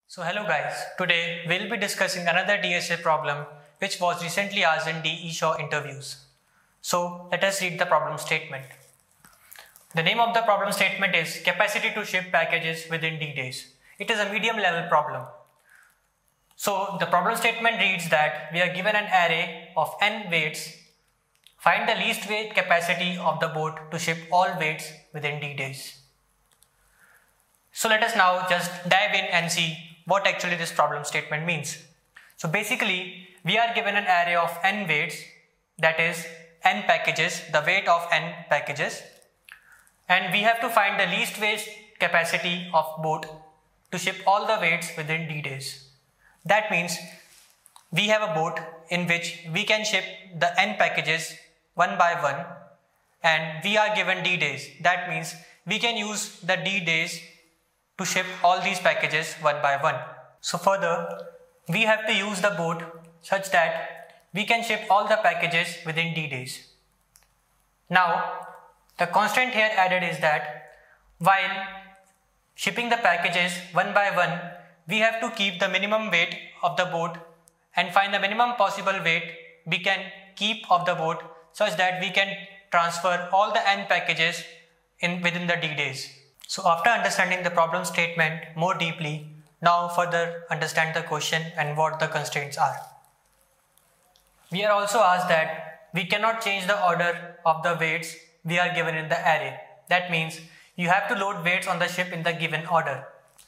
So hello guys, today we'll be discussing another DSA problem which was recently asked in the eShaw interviews. So let us read the problem statement. The name of the problem statement is capacity to ship packages within D days. It is a medium level problem. So the problem statement reads that we are given an array of n weights. Find the least weight capacity of the boat to ship all weights within D days. So let us now just dive in and see what actually this problem statement means. So basically we are given an array of n weights, that is n packages, the weight of n packages, and we have to find the least weight capacity of boat to ship all the weights within D days. That means we have a boat in which we can ship the n packages one by one, and we are given D days. That means we can use the D days to ship all these packages one by one. So further, we have to use the boat such that we can ship all the packages within D days. Now, the constraint here added is that while shipping the packages one by one, we have to keep the minimum weight of the boat and find the minimum possible weight we can keep of the boat such that we can transfer all the n packages within the D days. So after understanding the problem statement more deeply, now further understand the question and what the constraints are. We are also asked that we cannot change the order of the weights we are given in the array. That means you have to load weights on the ship in the given order.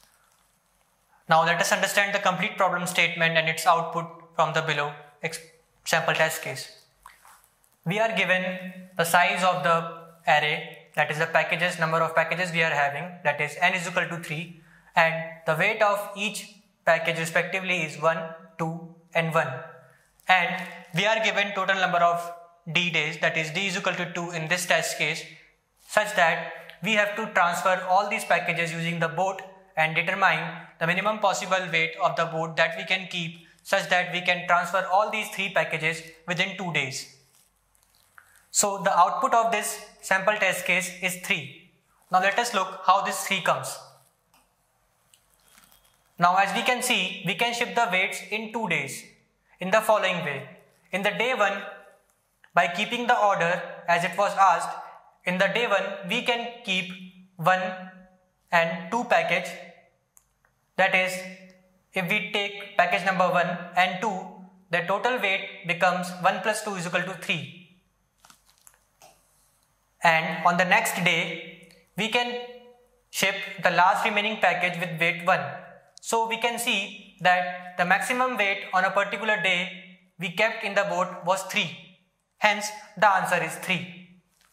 Now let us understand the complete problem statement and its output from the below sample test case. We are given the size of the array, that is the packages, number of packages we are having, that is n is equal to 3, and the weight of each package respectively is 1, 2 and 1, and we are given total number of D days, that is D is equal to 2 in this test case, such that we have to transfer all these packages using the boat and determine the minimum possible weight of the boat that we can keep such that we can transfer all these 3 packages within 2 days. So the output of this sample test case is 3. Now let us look how this 3 comes. Now as we can see, we can ship the weights in 2 days in the following way. In the day 1, by keeping the order as it was asked, in the day 1 we can keep 1 and 2 package. That is, if we take package number 1 and 2, the total weight becomes 1 plus 2 is equal to 3. And on the next day, we can ship the last remaining package with weight 1. So we can see that the maximum weight on a particular day we kept in the boat was 3. Hence, the answer is 3.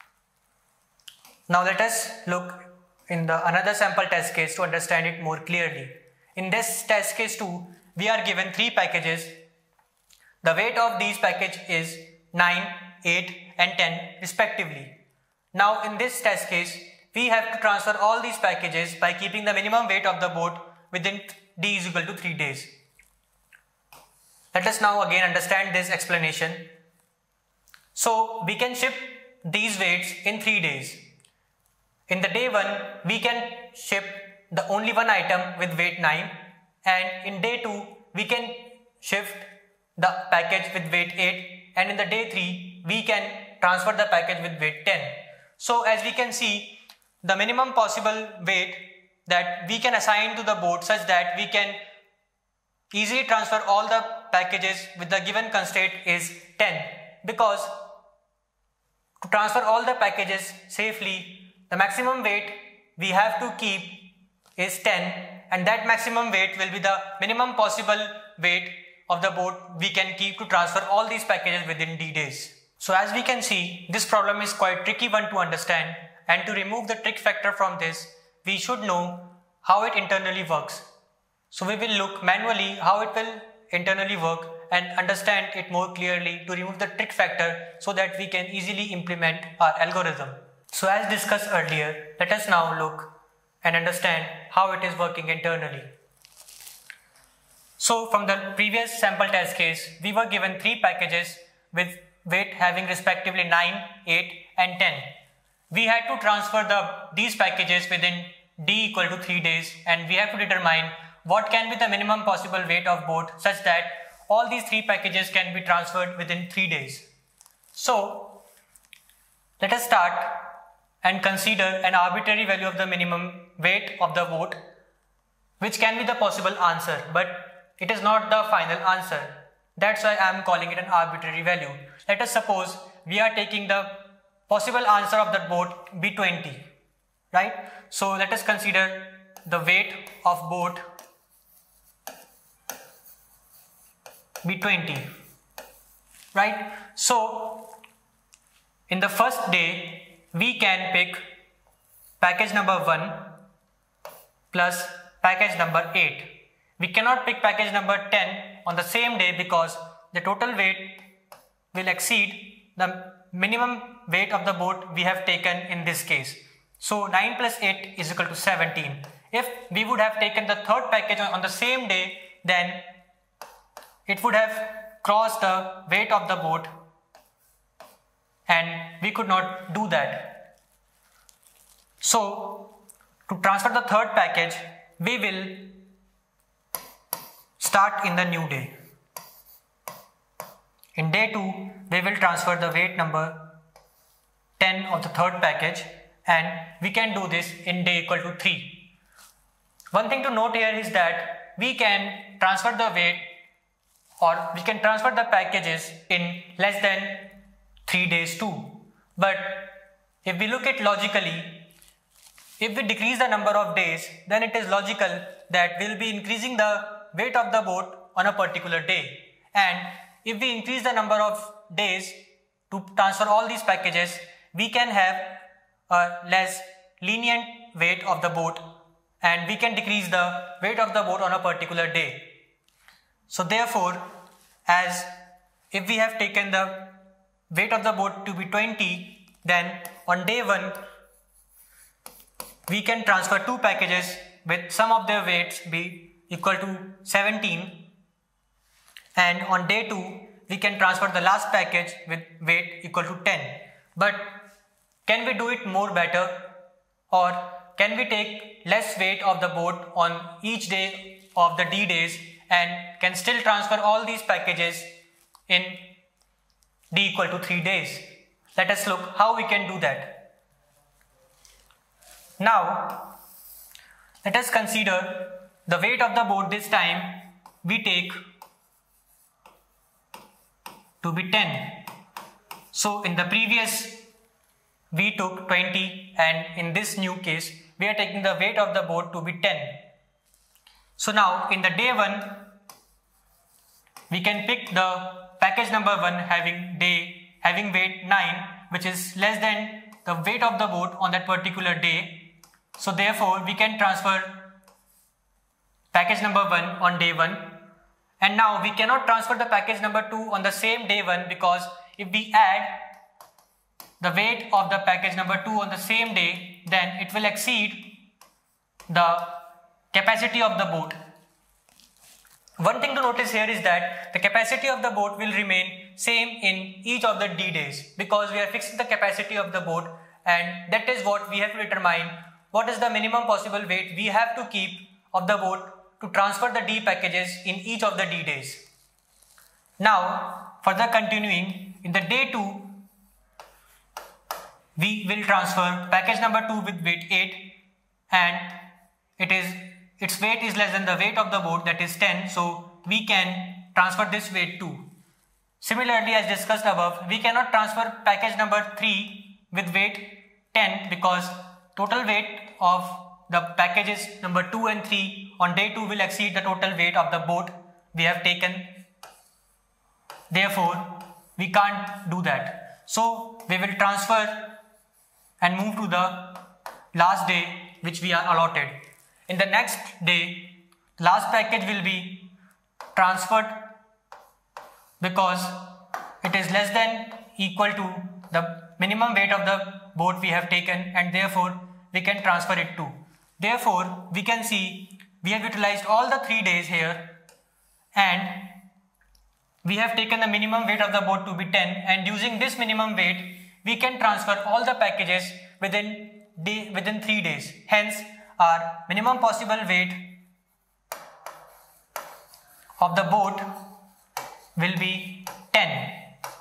Now let us look in the another sample test case to understand it more clearly. In this test case 2, we are given 3 packages. The weight of these packages is 9, 8 and 10 respectively. Now in this test case, we have to transfer all these packages by keeping the minimum weight of the boat within D is equal to 3 days. Let us now again understand this explanation. So we can ship these weights in 3 days. In the day 1, we can ship the only one item with weight 9, and in day 2, we can shift the package with weight 8, and in the day 3, we can transfer the package with weight 10. So as we can see, the minimum possible weight that we can assign to the boat such that we can easily transfer all the packages with the given constraint is 10, because to transfer all the packages safely, the maximum weight we have to keep is 10, and that maximum weight will be the minimum possible weight of the boat we can keep to transfer all these packages within D days. So as we can see, this problem is quite tricky one to understand, and to remove the trick factor from this, we should know how it internally works. So we will look manually how it will internally work and understand it more clearly to remove the trick factor so that we can easily implement our algorithm. So as discussed earlier, let us now look and understand how it is working internally. So from the previous sample test case, we were given 3 packages with weight having respectively 9, 8 and 10. We had to transfer these packages within D equal to 3 days, and we have to determine what can be the minimum possible weight of boat such that all these 3 packages can be transferred within 3 days. So let us start and consider an arbitrary value of the minimum weight of the boat, which can be the possible answer, but it is not the final answer. That's why I am calling it an arbitrary value. Let us suppose we are taking the possible answer of that boat be 20, right? So let us consider the weight of boat be 20, right? So in the first day we can pick package number 1 plus package number 8. We cannot pick package number 10 on the same day because the total weight will exceed the minimum weight of the boat we have taken in this case. So 9 plus 8 is equal to 17. If we would have taken the third package on the same day, then it would have crossed the weight of the boat and we could not do that. So to transfer the third package, we will start in the new day. In day 2, we will transfer the weight number 10 of the third package, and we can do this in day equal to 3. One thing to note here is that we can transfer the weight or we can transfer the packages in less than 3 days too. But if we look at logically, if we decrease the number of days, then it is logical that we will be increasing the weight of the boat on a particular day. And if we increase the number of days to transfer all these packages, we can have a less lenient weight of the boat and we can decrease the weight of the boat on a particular day. So therefore, as if we have taken the weight of the boat to be 20, then on day 1, we can transfer 2 packages with sum of their weights be equal to 17, and on day 2 we can transfer the last package with weight equal to 10. But can we do it more better, or can we take less weight of the boat on each day of the D days and can still transfer all these packages in D equal to 3 days? Let us look how we can do that. Now, let us consider the weight of the boat. This time we take to be 10. So in the previous we took 20 and in this new case we are taking the weight of the boat to be 10. So now in the day 1 we can pick the package number 1 having weight 9, which is less than the weight of the boat on that particular day. So therefore we can transfer package number 1 on day 1, and now we cannot transfer the package number 2 on the same day 1 because if we add the weight of the package number 2 on the same day, then it will exceed the capacity of the boat. One thing to notice here is that the capacity of the boat will remain same in each of the D days because we are fixing the capacity of the boat, and that is what we have to determine what is the minimum possible weight we have to keep of the boat to transfer the D packages in each of the D days. Now, further continuing, in the day 2, we will transfer package number 2 with weight 8, and its weight is less than the weight of the boat, that is 10, so we can transfer this weight too. Similarly, as discussed above, we cannot transfer package number 3 with weight 10 because total weight of the packages number 2 and 3 on day 2 will exceed the total weight of the boat we have taken. Therefore, we can't do that. So we will transfer and move to the last day which we are allotted. In the next day, last package will be transferred because it is less than equal to the minimum weight of the boat we have taken, and therefore we can transfer it too. Therefore, we can see we have utilized all the 3 days here and we have taken the minimum weight of the boat to be 10, and using this minimum weight we can transfer all the packages within 3 days. Hence, our minimum possible weight of the boat will be 10.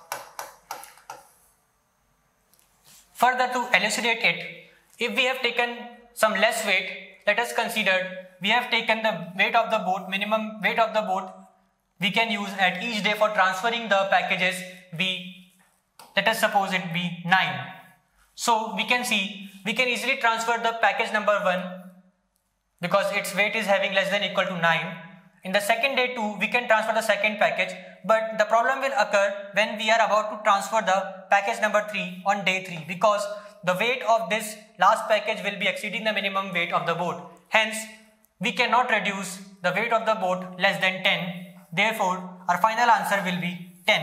Further, to elucidate it, if we have taken some less weight, let us consider we have taken the weight of the boat, minimum weight of the boat we can use at each day for transferring the packages be, let us suppose it be 9. So we can see we can easily transfer the package number 1 because its weight is having less than equal to 9. In the second day too, we can transfer the second package, but the problem will occur when we are about to transfer the package number 3 on day 3 because the weight of this last package will be exceeding the minimum weight of the boat. Hence, we cannot reduce the weight of the boat less than 10. Therefore, our final answer will be 10.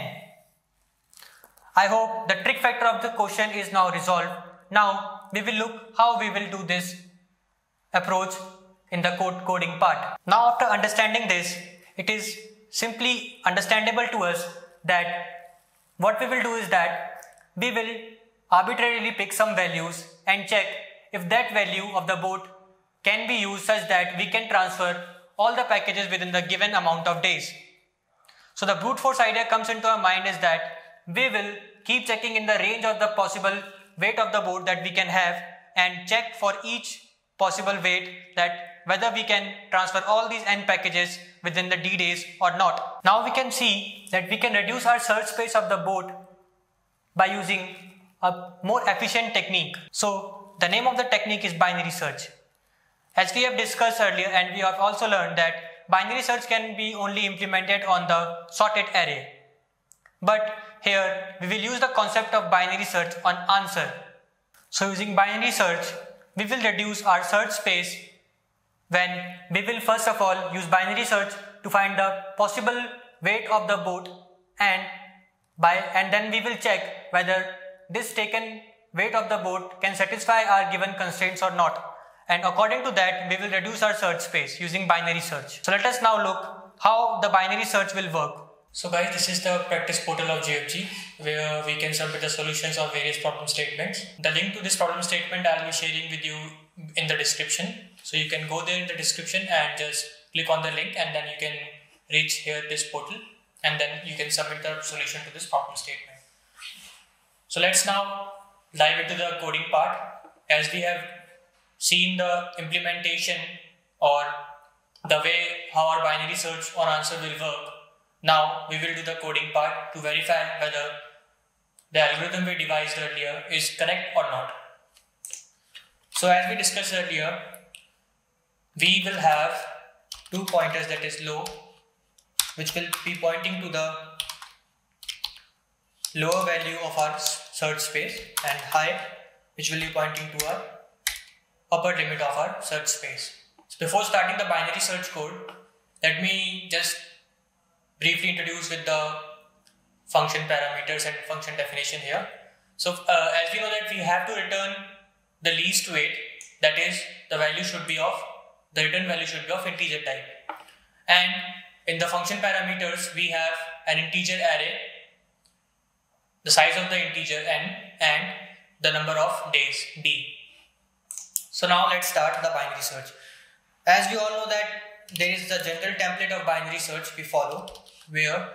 I hope the trick factor of the question is now resolved. Now, we will look how we will do this approach in the coding part. Now, after understanding this, it is simply understandable to us that what we will do is that we will arbitrarily pick some values and check if that value of the boat can be used such that we can transfer all the packages within the given amount of days. So the brute force idea comes into our mind is that we will keep checking in the range of the possible weight of the boat that we can have and check for each possible weight that whether we can transfer all these n packages within the d days or not. Now we can see that we can reduce our search space of the boat by using a more efficient technique. So the name of the technique is binary search. As we have discussed earlier, and we have also learned that binary search can be only implemented on the sorted array. But here we will use the concept of binary search on answer. So using binary search, we will reduce our search space when we will first of all use binary search to find the possible weight of the boat and then we will check whether this taken weight of the boat can satisfy our given constraints or not. And according to that, we will reduce our search space using binary search. So let us now look how the binary search will work. So guys, this is the practice portal of GFG where we can submit the solutions of various problem statements. The link to this problem statement I will be sharing with you in the description. So you can go there in the description and just click on the link and then you can reach here this portal and then you can submit the solution to this problem statement. So let's now dive into the coding part. As we have seen the implementation or the way how our binary search or answer will work, now we will do the coding part to verify whether the algorithm we devised earlier is correct or not. So as we discussed earlier, we will have two pointers, that is low, which will be pointing to the lower value of our search space, and high, which will be pointing to our upper limit of our search space. So before starting the binary search code, let me just briefly introduce with the function parameters and function definition here. So as we know that we have to return the least weight, that is the return value should be of integer type. And in the function parameters, we have an integer array, the size of the integer n, and the number of days d. So now let's start the binary search. As we all know that there is the general template of binary search we follow, where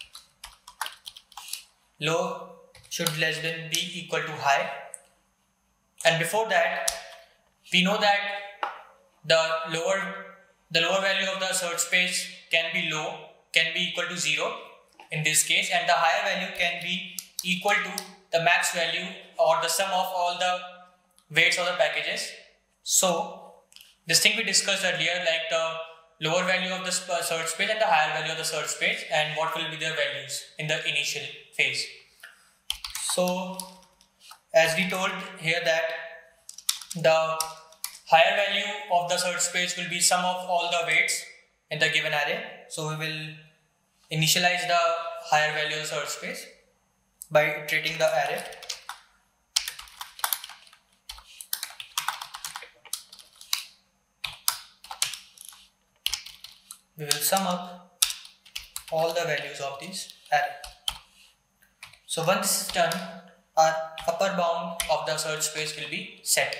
low should less than be equal to high, and before that we know that the lower value of the search space can be equal to 0 in this case, and the higher value can be equal to the max value or the sum of all the weights of the packages. So this thing we discussed earlier, like the lower value of the search space and the higher value of the search space, and what will be their values in the initial phase. So as we told here that the higher value of the search space will be sum of all the weights in the given array. So we will initialize the higher value of the search space by iterating the array. We will sum up all the values of this array. So once this is done, our upper bound of the search space will be set.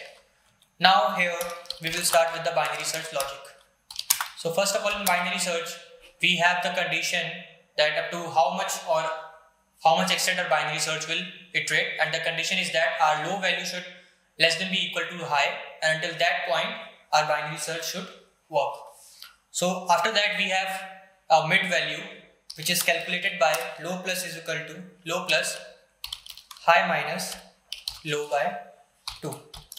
Now here we will start with the binary search logic. So first of all, in binary search, we have the condition that up to how much extent our binary search will iterate, and the condition is that our low value should less than be equal to high, and until that point our binary search should work. So after that we have a mid value, which is calculated by low plus is equal to low plus high minus low by 2.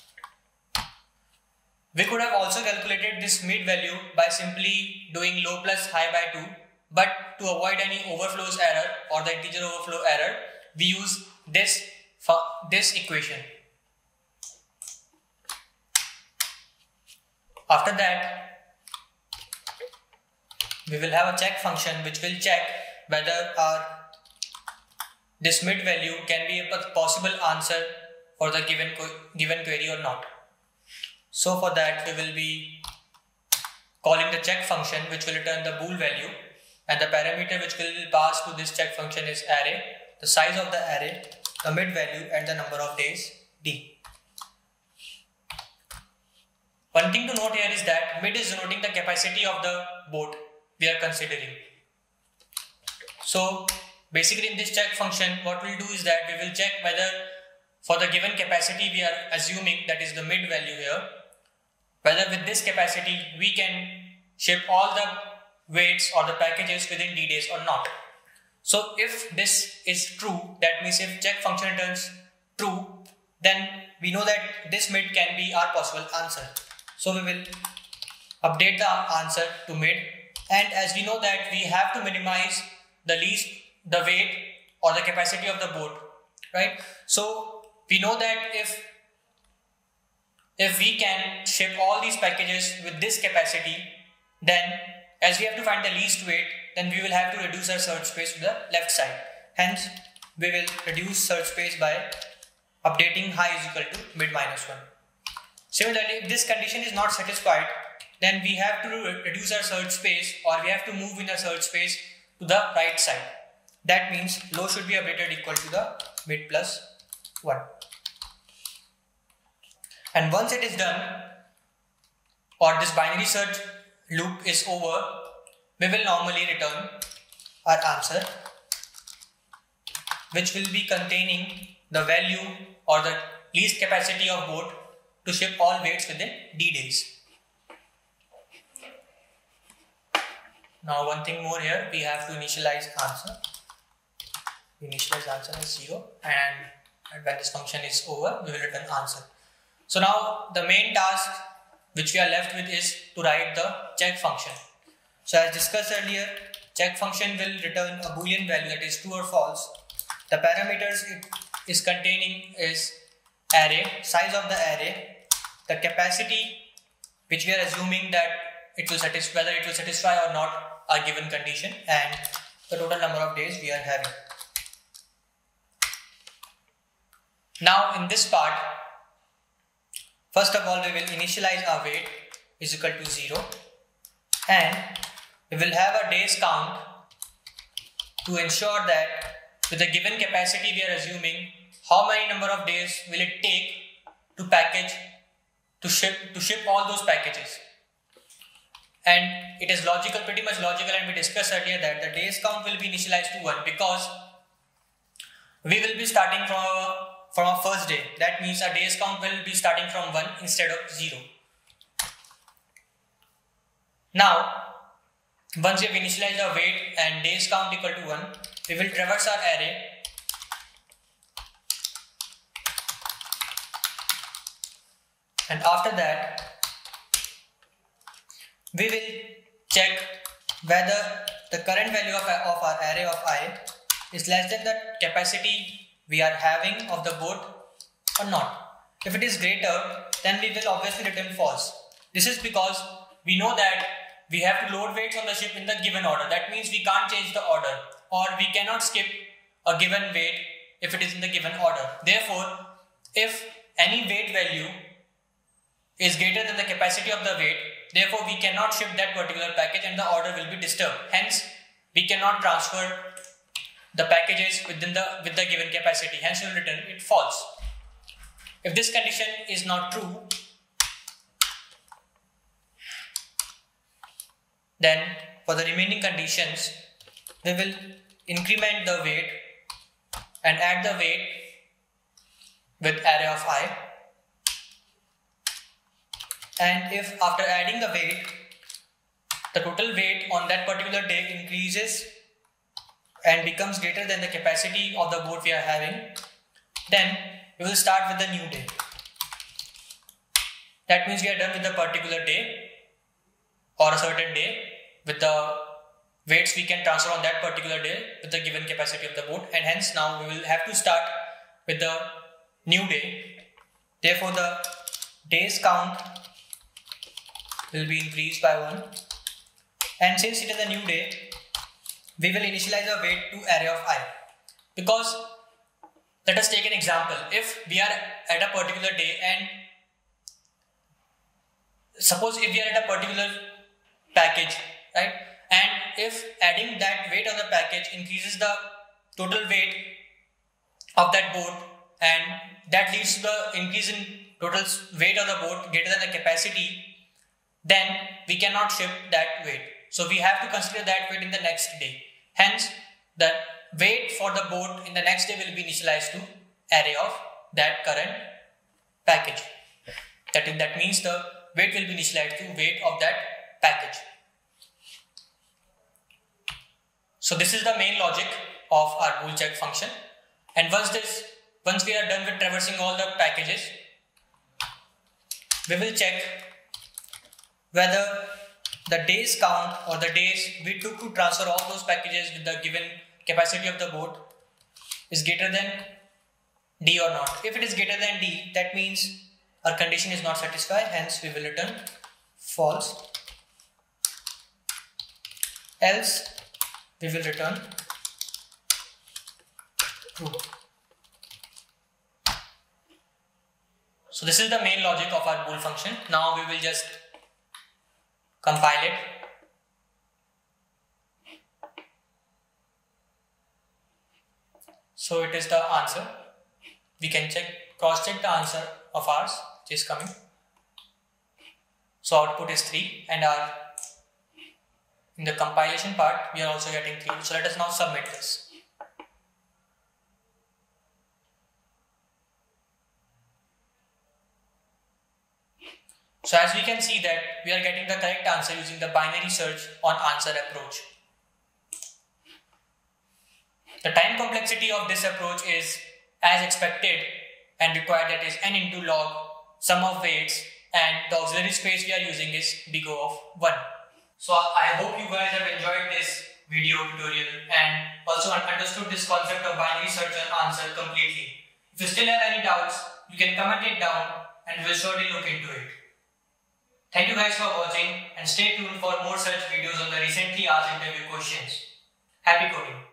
We could have also calculated this mid value by simply doing low plus high by 2, but to avoid any overflows error or the integer overflow error, we use this equation. After that, we will have a check function which will check whether this mid value can be a possible answer for the given query or not. So for that we will be calling the check function, which will return the bool value, and the parameter which will pass to this check function is array, the size of the array, the mid value, and the number of days d. One thing to note here is that mid is denoting the capacity of the boat we are considering. So basically in this check function, what we'll do is that we will check whether for the given capacity we are assuming, that is the mid value here, whether with this capacity we can ship all the weights or the packages within d days or not. So if this is true, that means if check function returns true, then we know that this mid can be our possible answer. So we will update the answer to mid, and as we know that we have to minimize the weight or the capacity of the boat, right? So we know that if we can ship all these packages with this capacity, then as we have to find the least weight, then we will have to reduce our search space to the left side. Hence, we will reduce search space by updating high is equal to mid minus 1. Similarly, if this condition is not satisfied, then we have to reduce our search space, or we have to move in the search space to the right side. That means low should be updated equal to the mid plus 1. And once it is done, or this binary search loop is over, we will normally return our answer, which will be containing the value or the least capacity of boat to ship all weights within d days. Now one thing more here, we have to initialize answer. Initialize answer as 0, and when this function is over, we will return answer. So now the main task which we are left with is to write the check function. So as discussed earlier, check function will return a boolean value, that is true or false. The parameters it is containing is array, size of the array, the capacity which we are assuming that it will satisfy, whether it will satisfy or not our given condition, and the total number of days we are having. Now in this part, first of all we will initialize our weight is equal to 0, and we will have a days count to ensure that with the given capacity we are assuming, how many number of days will it take to ship all those packages. And it is logical, pretty much logical, and we discussed earlier that the days count will be initialized to 1 because we will be starting from our first day. That means our days count will be starting from 1 instead of 0. Now, once we have initialized our weight and days count equal to 1, we will traverse our array and after that we will check whether the current value of our array of I is less than the capacity we are having of the boat or not. If it is greater, then we will obviously return false. This is because we know that we have to load weights on the ship in the given order. That means we can't change the order, or we cannot skip a given weight if it is in the given order. Therefore, if any weight value is greater than the capacity of the weight, therefore we cannot ship that particular package and the order will be disturbed. Hence, we cannot transfer the packages with the given capacity. Hence, we will return it false. If this condition is not true, then for the remaining conditions, we will increment the weight and add the weight with array of I. And if after adding the weight, the total weight on that particular day increases and becomes greater than the capacity of the boat we are having, then we will start with the new day. That means we are done with the particular day or a certain day with the weights we can transfer on that particular day with the given capacity of the boat, and hence now we will have to start with the new day. Therefore, the days count will be increased by 1, and since it is a new day, we will initialize a weight to array of I. Because let us take an example. If we are at a particular day, and suppose if we are at a particular package, right, and if adding that weight on the package increases the total weight of that boat, and that leads to the increase in total weight of the boat greater than the capacity, then we cannot ship that weight. So we have to consider that weight in the next day. Hence, the weight for the boat in the next day will be initialized to array of that current package. That means the weight will be initialized to weight of that package. So this is the main logic of our bool check function. And once we are done with traversing all the packages, we will check whether the days count or the days we took to transfer all those packages with the given capacity of the boat is greater than D or not. If it is greater than D, that means our condition is not satisfied, hence we will return false. Else we will return true. So this is the main logic of our bool function. Now we will just compile it. So it is the answer. We can cross check the answer of ours which is coming. So output is 3, and in the compilation part we are also getting 3. So let us now submit this. So as we can see that we are getting the correct answer using the binary search on answer approach. The time complexity of this approach is as expected and required, that is n into log sum of weights, and the auxiliary space we are using is big O of 1. So I hope you guys have enjoyed this video tutorial and also understood this concept of binary search on answer completely. If you still have any doubts, you can comment it down and we'll surely look into it. Thank you guys for watching, and stay tuned for more such videos on the recently asked interview questions. Happy coding!